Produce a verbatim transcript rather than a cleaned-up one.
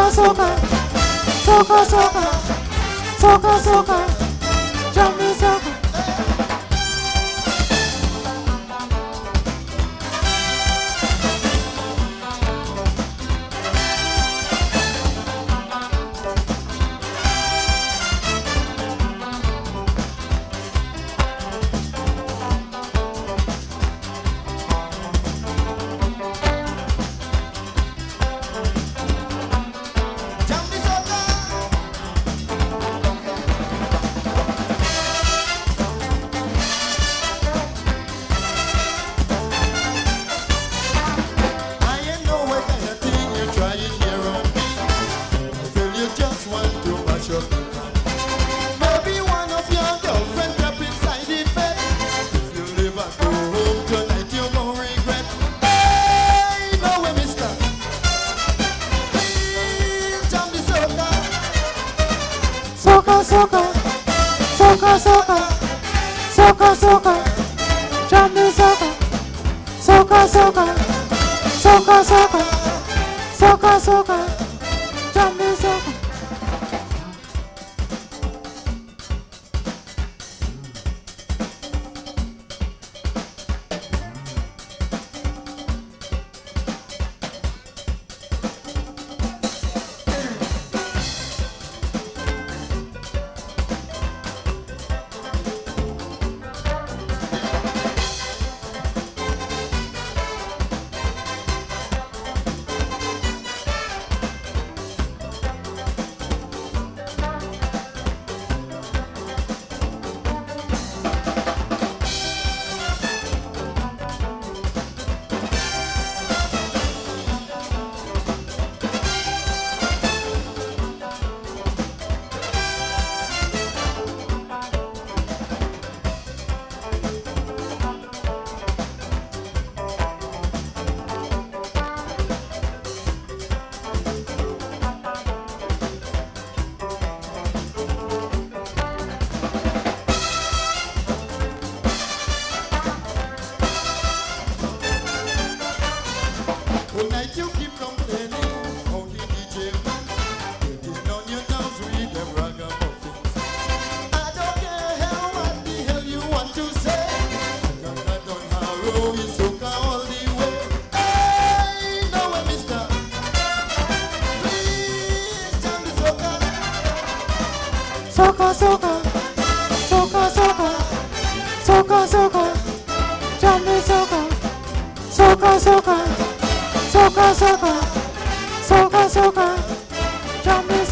soca, soca, soca, soca, soca, soca, jam the soca. Soca, soca, soca, soca, soca, soca, jam the soca. Soca, soca, soca, soca, soca, soca, jam the soca. All night you keep complaining, how the D J man getting on your nerves with them ragamuffins. I don't care hell what the hell you want to say. I'm not done harrow you soca all the way. Hey, no way, mister. Please jam the soca. Soca, soca, soca, soca, soca, soca, jam the soca. Soca, soca, soca, soca, soca, soca, jam the